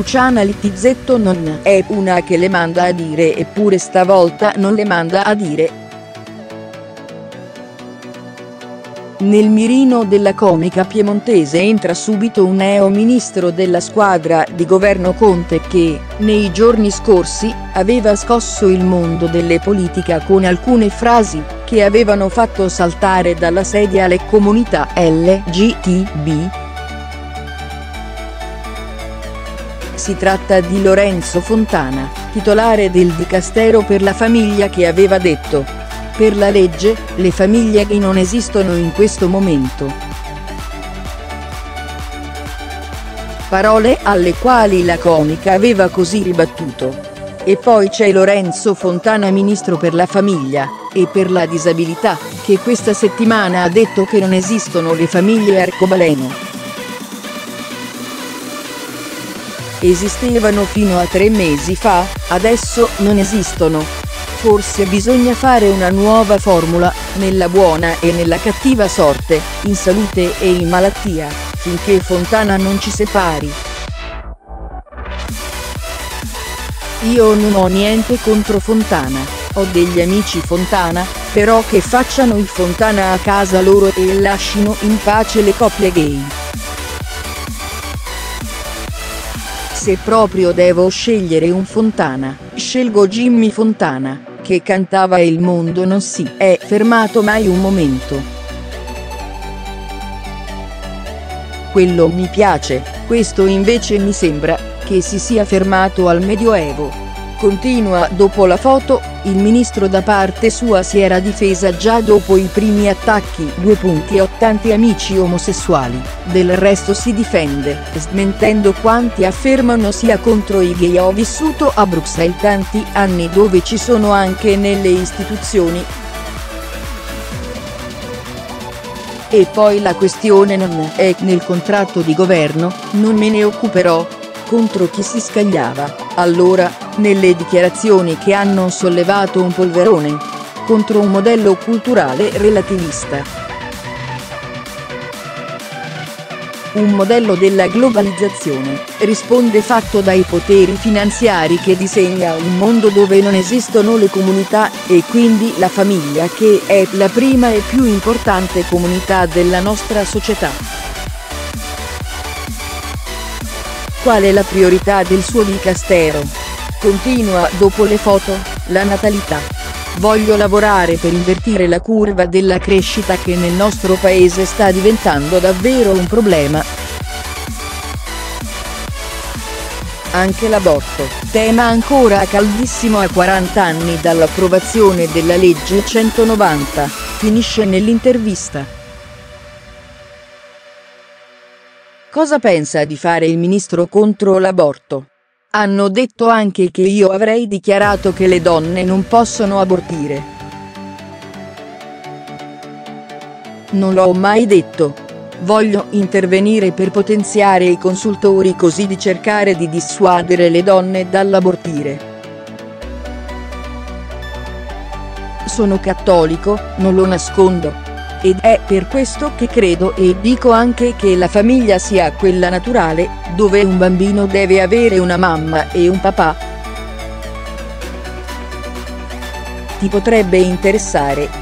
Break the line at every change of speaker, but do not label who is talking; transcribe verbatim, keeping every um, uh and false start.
Luciana Littizzetto non è una che le manda a dire, eppure stavolta non le manda a dire. Nel mirino della comica piemontese entra subito un neo ministro della squadra di governo Conte che, nei giorni scorsi, aveva scosso il mondo delle politica con alcune frasi che avevano fatto saltare dalla sedia le comunità L G B T. Si tratta di Lorenzo Fontana, titolare del Dicastero per la Famiglia, che aveva detto: per la legge, le famiglie gay non esistono in questo momento. Parole alle quali la comica aveva così ribattuto: e poi c'è Lorenzo Fontana, ministro per la famiglia e per la disabilità, che questa settimana ha detto che non esistono le famiglie arcobaleno. Esistevano fino a tre mesi fa, adesso non esistono. Forse bisogna fare una nuova formula, nella buona e nella cattiva sorte, in salute e in malattia, finché Fontana non ci separi. Io non ho niente contro Fontana, ho degli amici Fontana, però che facciano i Fontana a casa loro e lascino in pace le coppie gay. Se proprio devo scegliere un Fontana, scelgo Jimmy Fontana, che cantava e il mondo non si è fermato mai un momento. Quello mi piace, questo invece mi sembra che si sia fermato al Medioevo. Continua. Dopo la foto, il ministro da parte sua si era difesa già dopo i primi attacchi. Due punti Ho tanti amici omosessuali, del resto si difende, smentendo quanti affermano sia contro i gay. Ho vissuto a Bruxelles tanti anni, dove ci sono anche nelle istituzioni. E poi la questione non è nel contratto di governo, non me ne occuperò. Contro chi si scagliava, allora, nelle dichiarazioni che hanno sollevato un polverone? Contro un modello culturale relativista. Un modello della globalizzazione, risponde, fatto dai poteri finanziari, che disegna un mondo dove non esistono le comunità, e quindi la famiglia, che è la prima e più importante comunità della nostra società. Qual è la priorità del suo Dicastero? Continua. Dopo le foto, la natalità. Voglio lavorare per invertire la curva della crescita, che nel nostro paese sta diventando davvero un problema. Anche l'aborto, tema ancora caldissimo a quaranta anni dall'approvazione della legge centonovanta, finisce nell'intervista. Cosa pensa di fare il ministro contro l'aborto? Hanno detto anche che io avrei dichiarato che le donne non possono abortire. Non l'ho mai detto. Voglio intervenire per potenziare i consultori, così di cercare di dissuadere le donne dall'abortire. Sono cattolico, non lo nascondo. Ed è per questo che credo e dico anche che la famiglia sia quella naturale, dove un bambino deve avere una mamma e un papà. Ti potrebbe interessare